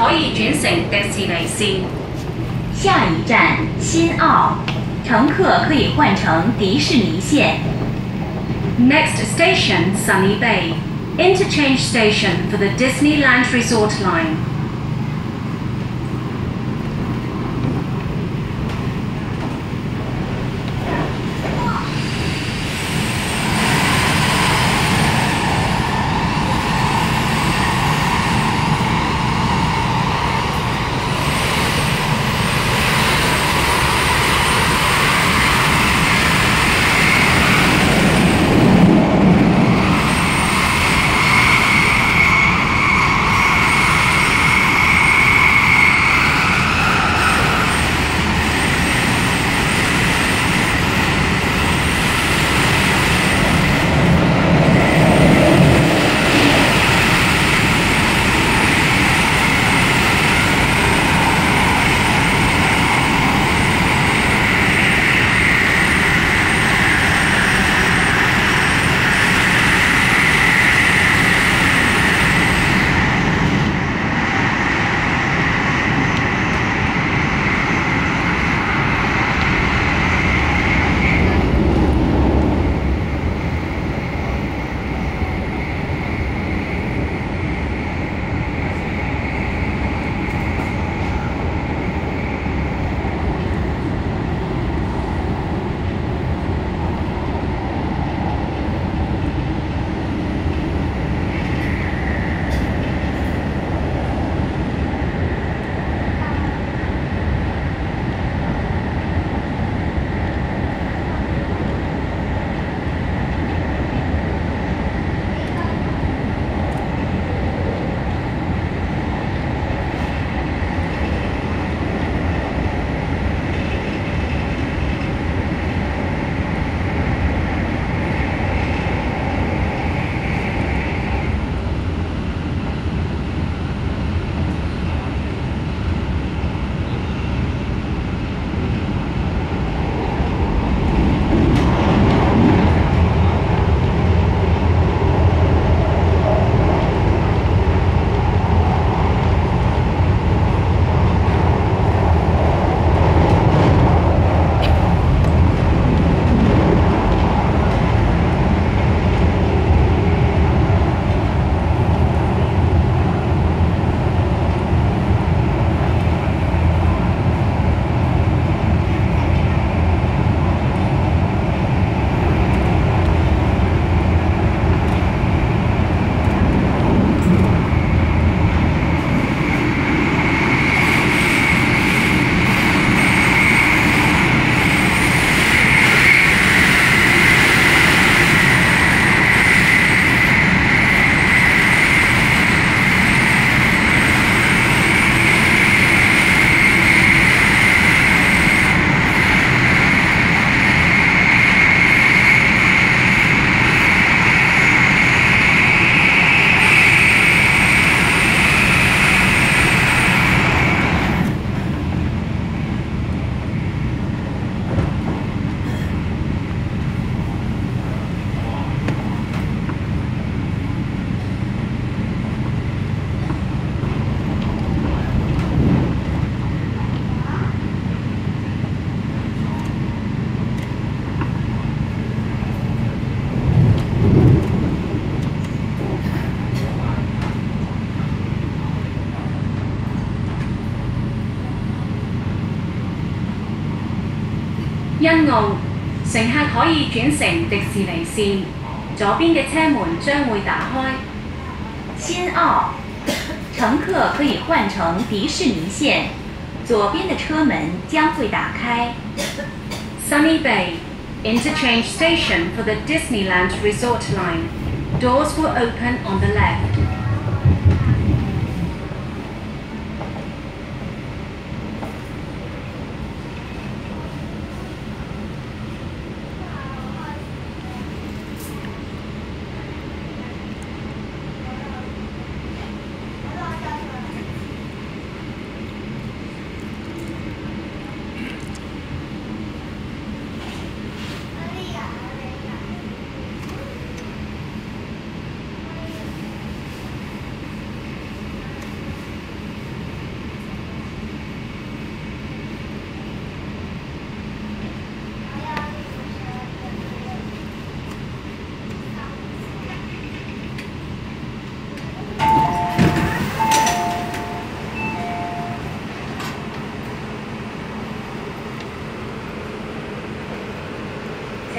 可以轉乘迪士尼線。 下一站新奥，乘客可以換乘迪士尼線。 Next station, Sunny Bay. Interchange station for the Disneyland Resort line. 欣澳，乘客可以轉乘迪士尼線，左邊嘅車門將會打開。 新奧，乘客可以換乘迪士尼線，左邊的車門將會打開。 Sunny Bay, interchange station for the Disneyland Resort line. Doors will open on the left.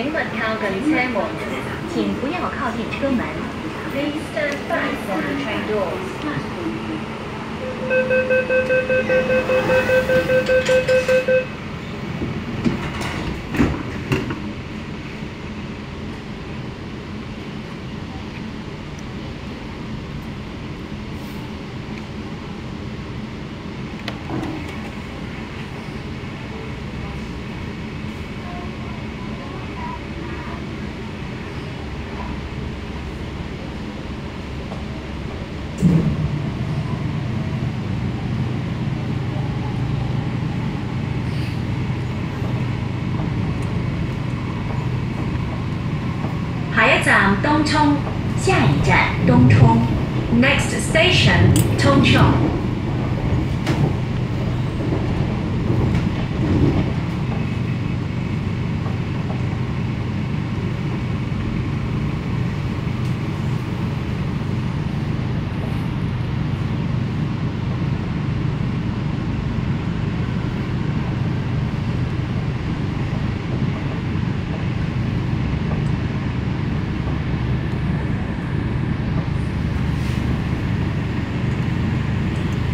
請勿靠近車門。 請不要靠近車門。 Please stand back from the train doors. 下一站東涌，下一站東涌。 Next station, Tongchong. 下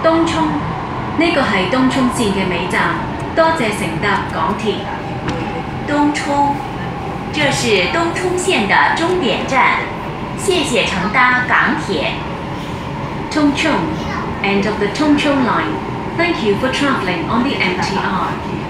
東涌，呢個係東涌線嘅尾站，多謝乘搭港鐵。 东冲，这是东冲线的终点站，谢谢乘搭港铁。 Tung Chung, end of the Tung Chung line. Thank you for travelling on the MTR.